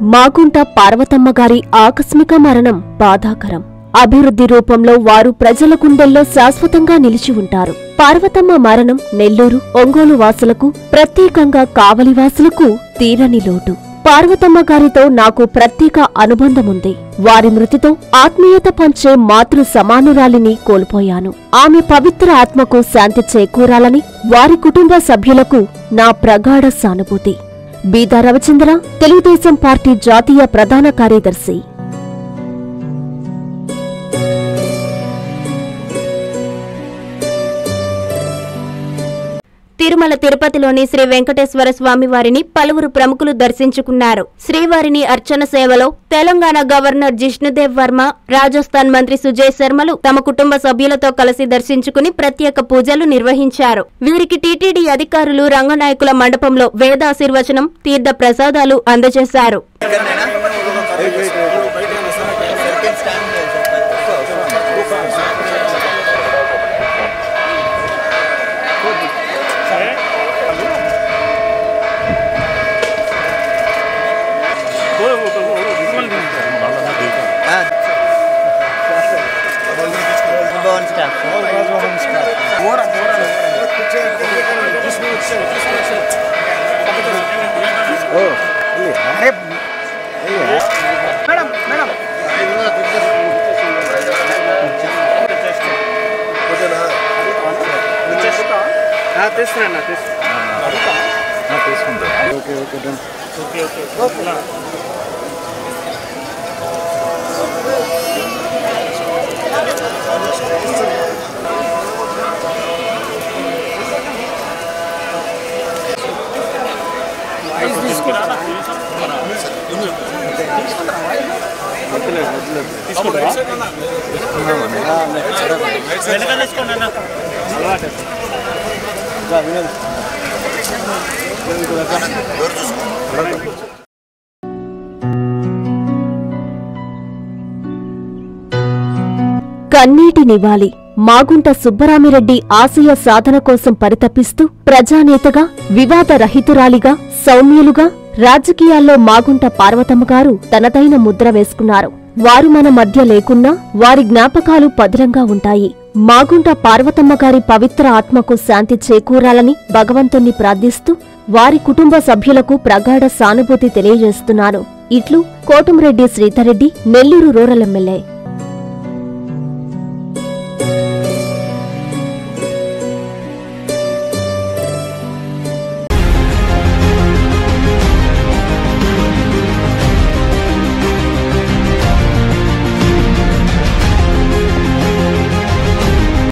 మాగుంట పార్వతమ్మ గారి ఆకస్మిక మరణం బాధాకరం. అభివృద్ధి రూపంలో వారు ప్రజల గుండెల్లో శాశ్వతంగా నిలిచి ఉంటారు. పార్వతమ్మ మరణం నెల్లూరు, ఒంగోలు వాసులకు, ప్రత్యేకంగా కావలివాసులకు తీరని లోటు. పార్వతమ్మ గారితో నాకు ప్రత్యేక అనుబంధముంది. వారి మృతితో ఆత్మీయత పంచే మాతృ సమానురాలిని కోల్పోయాను. ఆమె పవిత్ర ఆత్మకు శాంతి చేకూరాలని వారి కుటుంబ సభ్యులకు నా ప్రగాఢ సానుభూతి. బీదా రవిచంద్ర, తెలుగుదేశం పార్టీ జాతీయ ప్రధాన కార్యదర్శి. తిరుమల తిరుపతిలోని శ్రీ వెంకటేశ్వర స్వామి వారిని పలువురు ప్రముఖులు దర్శించుకున్నారు. శ్రీవారిని అర్చన సేవలో తెలంగాణ గవర్నర్ జిష్ణుదేవ్ వర్మ, రాజస్థాన్ మంత్రి సుజయ్ శర్మలు తమ కుటుంబ సభ్యులతో కలిసి దర్శించుకుని ప్రత్యేక పూజలు నిర్వహించారు. వీరికి టీటీడీ అధికారులు రంగనాయకుల మండపంలో వేదాశీర్వచనం, తీర్థ ప్రసాదాలు అందజేశారు. కన్నీటి నివాళి. మాగుంట సుబ్బరామిరెడ్డి ఆశయ సాధన కోసం పరితపిస్తూ ప్రజానేతగా, వివాదరహితురాలిగా, సౌమ్యులుగా రాజకీయాల్లో మాగుంట పార్వతమ్మ గారు తనదైన ముద్ర వేసుకున్నారు. వారు మన మధ్య లేకున్నా వారి జ్ఞాపకాలు పదిలంగా ఉంటాయి. మాగుంట పార్వతమ్మ గారి పవిత్ర ఆత్మకు శాంతి చేకూరాలని భగవంతుణ్ణి ప్రార్థిస్తూ వారి కుటుంబ సభ్యులకు ప్రగాఢ సానుభూతి తెలియజేస్తున్నాను. ఇట్లు కోటంరెడ్డి శ్రీధర్రెడ్డి, నెల్లూరు రూరల్ ఎమ్మెల్యే.